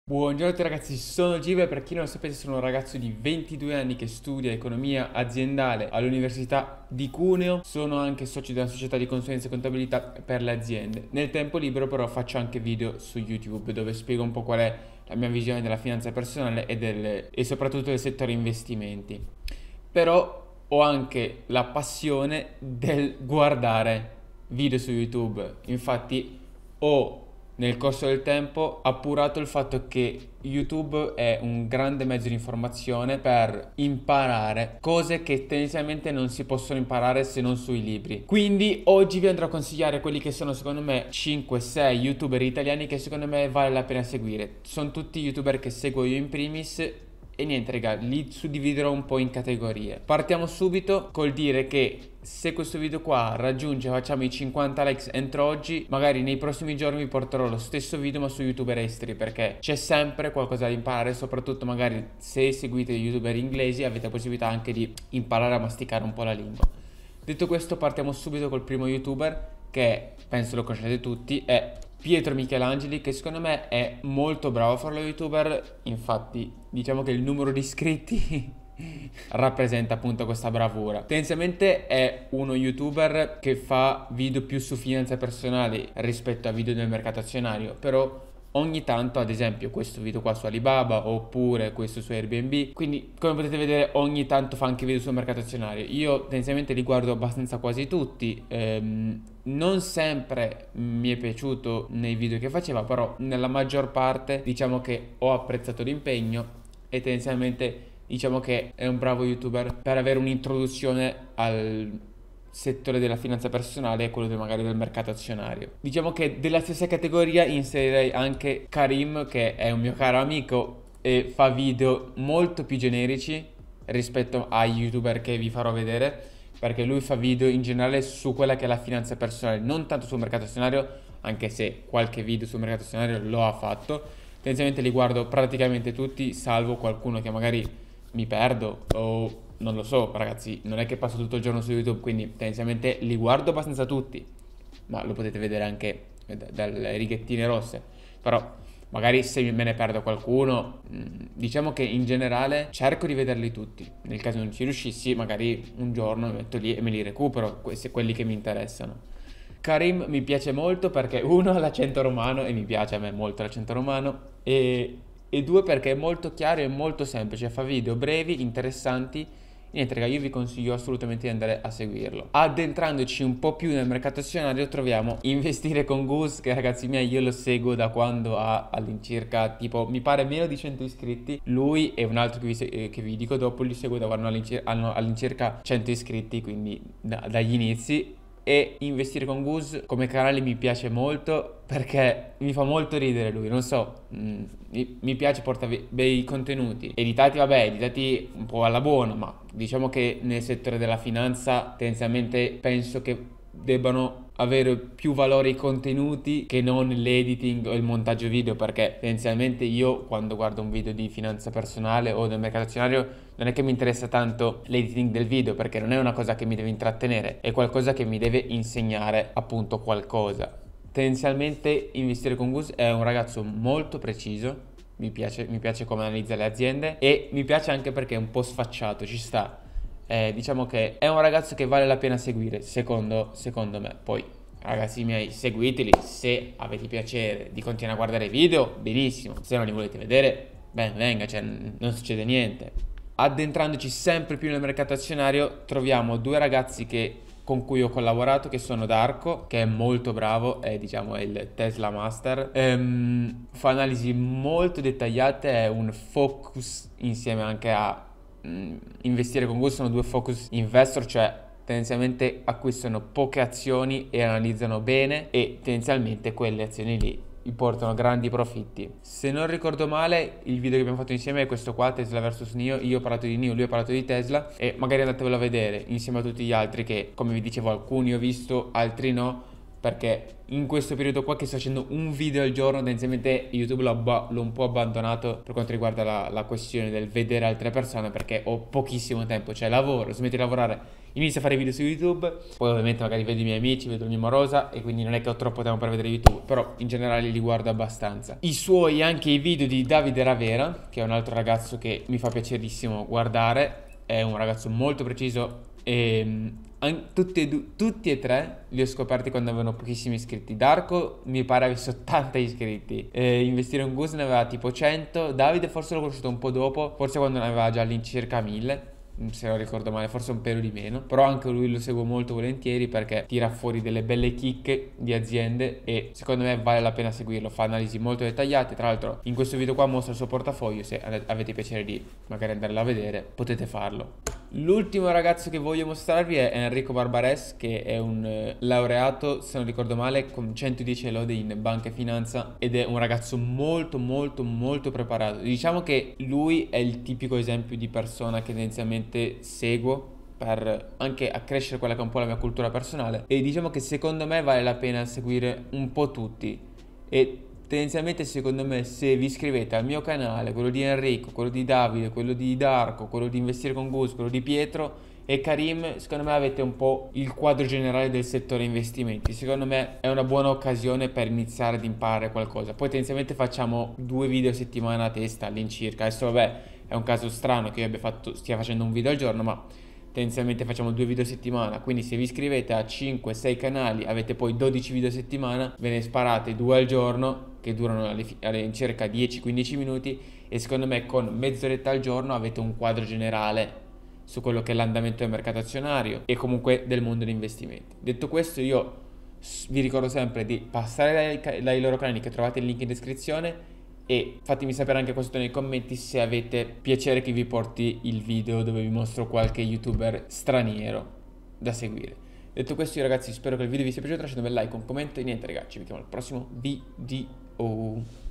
Buongiorno a tutti ragazzi, sono Giva e per chi non lo sapete sono un ragazzo di 22 anni che studia economia aziendale all'Università di Cuneo. Sono anche socio di una società di consulenza e contabilità per le aziende. Nel tempo libero però faccio anche video su YouTube dove spiego un po' qual è la mia visione della finanza personale e soprattutto del settore investimenti. Però ho anche la passione del guardare video su YouTube. Infatti ho nel corso del tempo appurato il fatto che YouTube è un grande mezzo di informazione per imparare cose che tendenzialmente non si possono imparare se non sui libri. Quindi oggi vi andrò a consigliare quelli che sono secondo me 5-6 YouTuber italiani che secondo me vale la pena seguire. Sono tutti YouTuber che seguo io in primis. E niente raga, li suddividerò un po' in categorie. Partiamo subito col dire che se questo video qua raggiunge, facciamo i 50 likes entro oggi, magari nei prossimi giorni vi porterò lo stesso video ma su YouTuber esteri, perché c'è sempre qualcosa da imparare, soprattutto magari se seguite YouTuber inglesi avete la possibilità anche di imparare a masticare un po' la lingua. Detto questo, partiamo subito col primo YouTuber che penso lo conoscete tutti, è Pietro Michelangeli, che secondo me è molto bravo a fare lo YouTuber. Infatti diciamo che il numero di iscritti rappresenta appunto questa bravura. Tendenzialmente è uno YouTuber che fa video più su finanza personali rispetto a video del mercato azionario, però ogni tanto, ad esempio questo video qua su Alibaba oppure questo su Airbnb, quindi come potete vedere ogni tanto fa anche video sul mercato azionario. Io tendenzialmente li guardo abbastanza quasi tutti, non sempre mi è piaciuto nei video che faceva, però nella maggior parte diciamo che ho apprezzato l'impegno e tendenzialmente diciamo che è un bravo YouTuber per avere un'introduzione al settore della finanza personale e quello magari del mercato azionario. Diciamo che della stessa categoria inserirei anche Karim, che è un mio caro amico e fa video molto più generici rispetto agli YouTuber che vi farò vedere, perché lui fa video in generale su quella che è la finanza personale, non tanto sul mercato azionario, anche se qualche video sul mercato azionario lo ha fatto. Tendenzialmente li guardo praticamente tutti, salvo qualcuno che magari mi perdo o non lo so, ragazzi, non è che passo tutto il giorno su YouTube, quindi tendenzialmente li guardo abbastanza tutti, ma lo potete vedere anche dalle righettine rosse. Però magari se me ne perdo qualcuno, diciamo che in generale cerco di vederli tutti. Nel caso non ci riuscissi, magari un giorno mi metto lì e me li recupero, quelli che mi interessano. Karim mi piace molto perché uno ha l'accento romano e mi piace a me molto l'accento romano e due perché è molto chiaro e molto semplice, fa video brevi, interessanti. Niente raga, io vi consiglio assolutamente di andare a seguirlo. Addentrandoci un po' più nel mercato azionario troviamo Investire con Gus, che ragazzi miei io lo seguo da quando ha all'incirca tipo mi pare meno di 100 iscritti. Lui e un altro che vi dico dopo li seguo da quando hanno all'incirca 100 iscritti, quindi dagli inizi. E Investire con Gus come canale mi piace molto perché mi fa molto ridere lui, non so, mi piace, porta bei contenuti, editati un po' alla buona, ma diciamo che nel settore della finanza tendenzialmente penso che debbano avere più valore i contenuti che non l'editing o il montaggio video, perché tendenzialmente io quando guardo un video di finanza personale o del mercato azionario non è che mi interessa tanto l'editing del video, perché non è una cosa che mi deve intrattenere, è qualcosa che mi deve insegnare appunto qualcosa. Tendenzialmente Investire con Gus è un ragazzo molto preciso, mi piace come analizza le aziende e mi piace anche perché è un po' sfacciato, ci sta. Diciamo che è un ragazzo che vale la pena seguire, secondo me. Poi, ragazzi miei, seguiteli se avete piacere di continuare a guardare i video, benissimo. Se non li volete vedere, ben venga, cioè non succede niente. Addentrandoci sempre più nel mercato azionario, troviamo due ragazzi con cui ho collaborato, che sono Darko, che è molto bravo, è diciamo il Tesla Master, fa analisi molto dettagliate, è un focus insieme anche a Investire con Gus, sono due focus investor, cioè tendenzialmente acquistano poche azioni e analizzano bene e tendenzialmente quelle azioni lì gli portano grandi profitti. Se non ricordo male il video che abbiamo fatto insieme è questo qua, Tesla vs NIO. Io ho parlato di NIO, lui ha parlato di Tesla e magari andatevelo a vedere insieme a tutti gli altri che, come vi dicevo, alcuni ho visto, altri no, perché in questo periodo qua che sto facendo un video al giorno, tendenzialmente YouTube l'ho un po' abbandonato per quanto riguarda la questione del vedere altre persone, perché ho pochissimo tempo, cioè lavoro, smetto di lavorare, inizio a fare video su YouTube, poi ovviamente magari vedo i miei amici, vedo il mio morosa e quindi non è che ho troppo tempo per vedere YouTube, però in generale li guardo abbastanza. I suoi, anche i video di Davide Ravera, che è un altro ragazzo che mi fa piacerissimo guardare, è un ragazzo molto preciso e tutti e tre li ho scoperti quando avevano pochissimi iscritti. Darko mi pare avesse 80 iscritti, Investire in Goose ne aveva tipo 100, Davide forse l'ho conosciuto un po' dopo, forse quando ne aveva già all'incirca 1000, se non ricordo male, forse un pelo di meno, però anche lui lo seguo molto volentieri perché tira fuori delle belle chicche di aziende e secondo me vale la pena seguirlo, fa analisi molto dettagliate. Tra l'altro in questo video qua mostra il suo portafoglio, se avete piacere di magari andarla a vedere potete farlo. L'ultimo ragazzo che voglio mostrarvi è Enrico Barbares, che è un laureato, se non ricordo male, con 110 lode in banca e finanza ed è un ragazzo molto molto molto preparato. Diciamo che lui è il tipico esempio di persona che tendenzialmente seguo per anche accrescere quella che è un po' la mia cultura personale, e diciamo che secondo me vale la pena seguire un po' tutti. E tendenzialmente secondo me se vi iscrivete al mio canale, quello di Enrico, quello di Davide, quello di Darko, quello di Investire con Gus, quello di Pietro e Karim, secondo me avete un po' il quadro generale del settore investimenti. Secondo me è una buona occasione per iniziare ad imparare qualcosa. Poi tendenzialmente facciamo 2 video a settimana a testa all'incirca. Adesso vabbè è un caso strano che io stia facendo un video al giorno, ma tendenzialmente facciamo 2 video a settimana, quindi se vi iscrivete a 5-6 canali avete poi 12 video a settimana, ve ne sparate 2 al giorno che durano all'incirca 10-15 minuti e secondo me con mezz'oretta al giorno avete un quadro generale su quello che è l'andamento del mercato azionario e comunque del mondo degli investimenti. Detto questo, io vi ricordo sempre di passare dai loro canali, che trovate il link in descrizione, e fatemi sapere anche qua sotto nei commenti se avete piacere che vi porti il video dove vi mostro qualche youtuber straniero da seguire. Detto questo, io ragazzi spero che il video vi sia piaciuto, lasciate un bel like, un commento e niente ragazzi, ci vediamo al prossimo video.